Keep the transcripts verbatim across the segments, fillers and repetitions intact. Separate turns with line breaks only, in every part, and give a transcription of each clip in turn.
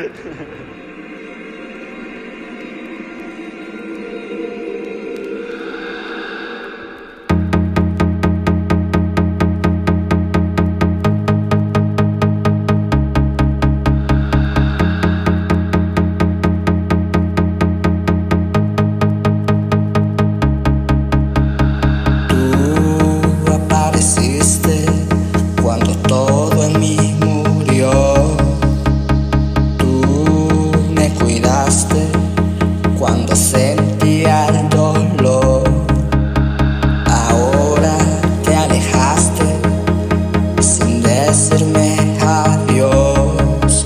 Cuando todo en mí murió, tú me cuidaste cuando sentía el dolor. Ahora te alejaste sin decirme adiós.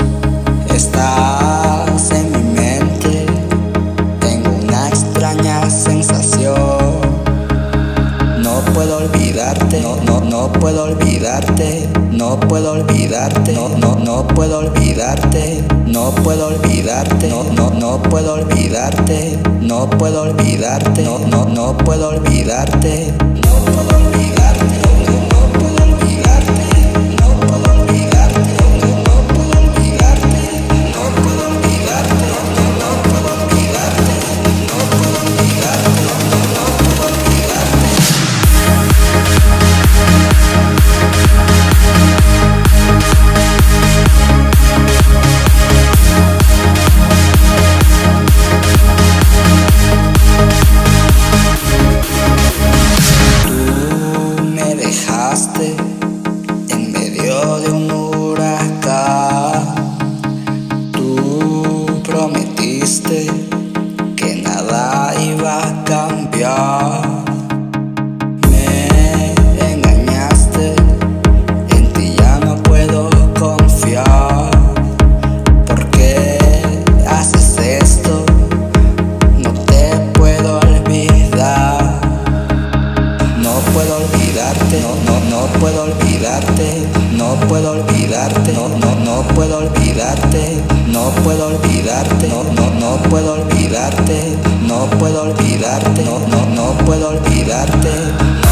Estás en mi mente, tengo una extraña sensación. No puedo olvidarte, no, no, no puedo olvidarte, no puedo olvidarte, no, no, no puedo olvidarte, no puedo olvidarte, no, no, no puedo olvidarte, no puedo olvidarte, no, no, no puedo olvidarte, no puedo olvidarte, no, no puedo olvidarte, no puedo olvidarte, no, no puedo olvidarte, no puedo olvidarte, no, no puedo olvidarte, no puedo olvidarte, no, no puedo olvidarte. En medio de un huracán, tú prometiste que nada iba a cambiar. Me engañaste, en ti ya no puedo confiar. ¿Por qué haces esto? No te puedo olvidar. No puedo olvidarte, no, no, no puedo olvidarte, no puedo olvidarte, no, no, no puedo olvidarte, no puedo olvidarte, no, no, no puedo olvidarte, no puedo olvidarte, no, no, no puedo olvidarte.